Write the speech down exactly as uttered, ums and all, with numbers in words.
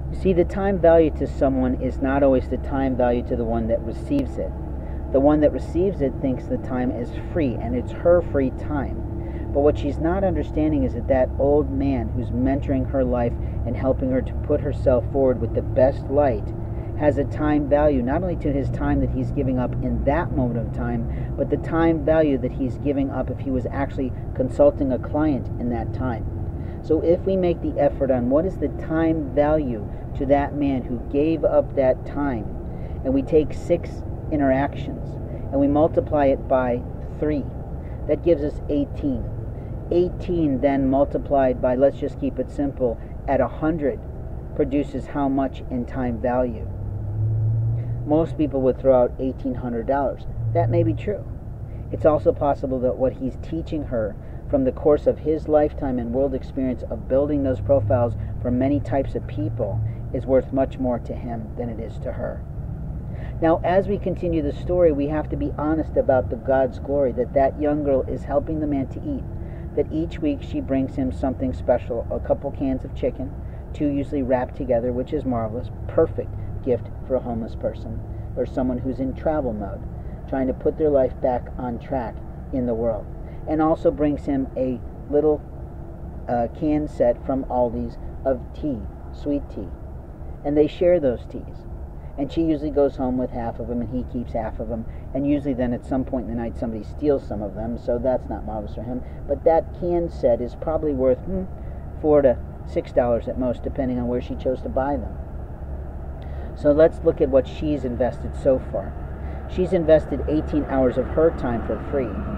You see, the time value to someone is not always the time value to the one that receives it. The one that receives it thinks the time is free, and it's her free time. But what she's not understanding is that that old man who's mentoring her life and helping her to put herself forward with the best light has a time value, not only to his time that he's giving up in that moment of time, but the time value that he's giving up if he was actually consulting a client in that time. So if we make the effort on what is the time value to that man who gave up that time, and we take six interactions and we multiply it by three, that gives us eighteen. eighteen then multiplied by, let's just keep it simple, at one hundred produces how much in time value? Most people would throw out eighteen hundred dollars. That may be true. It's also possible that what he's teaching her from the course of his lifetime and world experience of building those profiles for many types of people is worth much more to him than it is to her. Now, as we continue the story, we have to be honest about the God's glory, that that young girl is helping the man to eat, that each week she brings him something special, a couple cans of chicken, two usually wrapped together, which is marvelous, perfect gift for a homeless person or someone who's in travel mode, trying to put their life back on track in the world. And also brings him a little uh, can set from Aldi's of tea, sweet tea. And they share those teas. And she usually goes home with half of them, and he keeps half of them. And usually then at some point in the night somebody steals some of them, so that's not marvelous for him. But that can set is probably worth hmm, four to six dollars at most, depending on where she chose to buy them. So let's look at what she's invested so far. She's invested eighteen hours of her time for free.